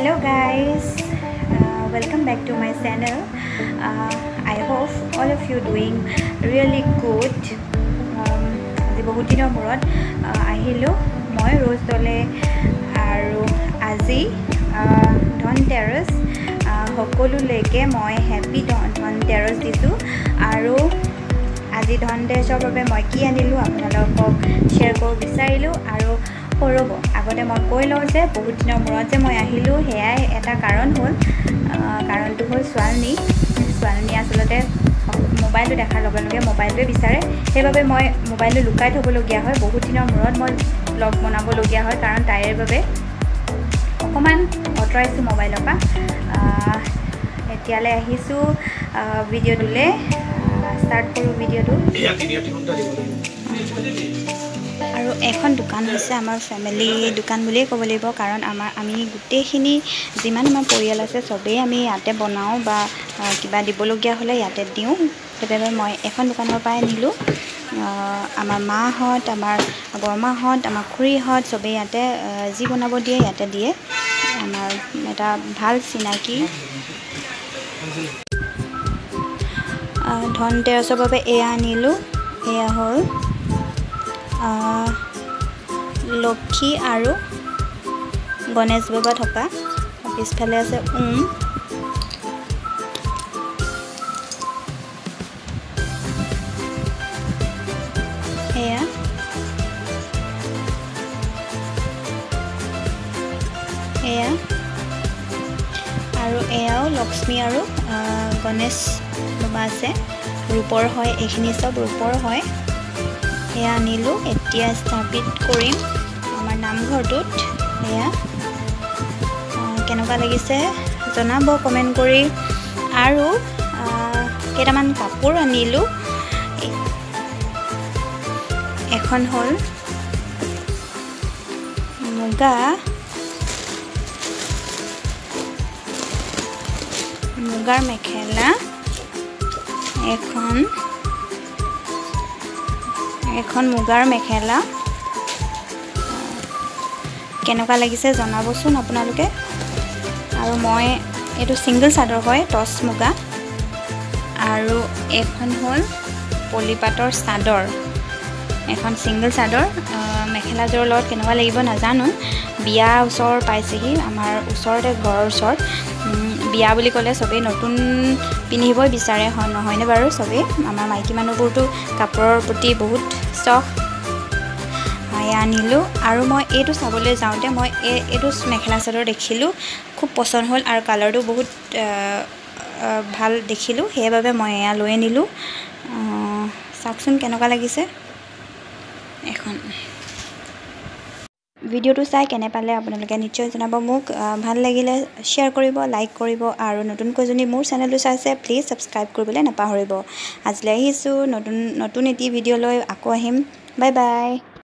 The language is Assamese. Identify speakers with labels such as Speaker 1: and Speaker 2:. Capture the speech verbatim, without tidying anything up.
Speaker 1: Hello guys, uh, welcome back to my channel. uh, I hope all of you doing really good. আজি বহুত দিনৰ মূৰত আহিলো মই ৰ'জ দলে আৰু আজি ধনতেৰছ সকলোলৈকে মই হেপী ধনতেৰছ দিছোঁ আৰু আজি ধনতেৰছৰ বাবে মই কি আনিলোঁ আপোনালোকক শ্বেয়াৰ কৰিব বিচাৰিলোঁ আৰু কৰব আগতে মই কৈ লওঁ যে বহুত দিনৰ মূৰত যে মই আহিলোঁ সেয়াই এটা কাৰণ হ'ল কাৰণটো হ'ল ছোৱালী ছোৱালী আচলতে মোবাইলটো দেখাৰ লগে লগে মোবাইলটোৱে বিচাৰে সেইবাবে মই মোবাইলটো লুকাই থ'বলগীয়া হয় বহুত দিনৰ মূৰত মই ব্লগ বনাবলগীয়া হয় কাৰণ তাইৰ বাবে অকণমান আঁতৰাইছোঁ মোবাইলৰ পৰা এতিয়ালৈ আহিছোঁ ভিডিঅ'টোলৈ ষ্টাৰ্ট কৰোঁ ভিডিঅ'টো আৰু এখন দোকান হৈছে আমাৰ ফেমিলি দোকান বুলিয়ে ক'ব লাগিব কাৰণ আমাৰ আমি গোটেইখিনি যিমান আমাৰ পৰিয়াল আছে চবেই আমি ইয়াতে বনাওঁ বা কিবা দিবলগীয়া হ'লে ইয়াতে দিওঁ সেইবাবে মই এখন দোকানৰ পৰাই আনিলোঁ আমাৰ মাহঁত আমাৰ বৰমাহঁত আমাৰ খুৰীহঁত চবেই ইয়াতে যি বনাব দিয়ে ইয়াতে দিয়ে আমাৰ এটা ভাল চিনাকি ধনতেৰছৰ বাবে এয়া আনিলোঁ এয়া হ'ল লক্ষী আৰু গণেশ বাবা থকা পিছফালে আছে ওম এয়া এয়া আৰু এয়াও লক্ষ্মী আৰু গণেশ বাবা আছে ৰূপৰ হয় এইখিনি চব ৰূপৰ হয় এয়া আনিলোঁ এতিয়া স্থাপিত কৰিম আমাৰ নামঘৰটোত এয়া কেনেকুৱা লাগিছে জনাব কমেণ্ট কৰি আৰু কেইটামান কাপোৰ আনিলোঁ এখন হ'ল মুগা মুগাৰ মেখেলা এখন এখন মুগাৰ মেখেলা কেনেকুৱা লাগিছে জনাবচোন আপোনালোকে আৰু মই এইটো ছিংগল চাদৰ হয় টচ মুগা আৰু এখন হ'ল পলিপাটৰ চাদৰ এখন ছিংগল চাদৰ মেখেলাযোৰৰ লগত কেনেকুৱা লাগিব নাজানো বিয়া ওচৰ পাইছেহি আমাৰ ওচৰতে ঘৰৰ ওচৰত বিয়া বুলি ক'লে চবেই নতুন পিন্ধিবই বিচাৰে হয় নহয়নে বাৰু চবেই আমাৰ মাইকী মানুহবোৰতো কাপোৰৰ প্ৰতি বহুত চখ এয়া আনিলোঁ আৰু মই এইটো চাবলৈ যাওঁতে মই এই এইটো মেখেলা চাদৰ দেখিলোঁ খুব পচন্দ হ'ল আৰু কালাৰটো বহুত ভাল দেখিলোঁ সেইবাবে মই এয়া লৈ আনিলোঁ চাওকচোন কেনেকুৱা লাগিছে এখন ভিডিঅ'টো চাই কেনে পালে আপোনালোকে নিশ্চয় জনাব মোক ভাল লাগিলে শ্বেয়াৰ কৰিব লাইক কৰিব আৰু নতুনকৈ যদি মোৰ চেনেলটো চাইছে প্লিজ ছাবস্ক্ৰাইব কৰিবলৈ নাপাহৰিব আজিলৈ আহিছোঁ নতুন নতুন এটি ভিডিঅ' লৈ আকৌ আহিম বাই বাই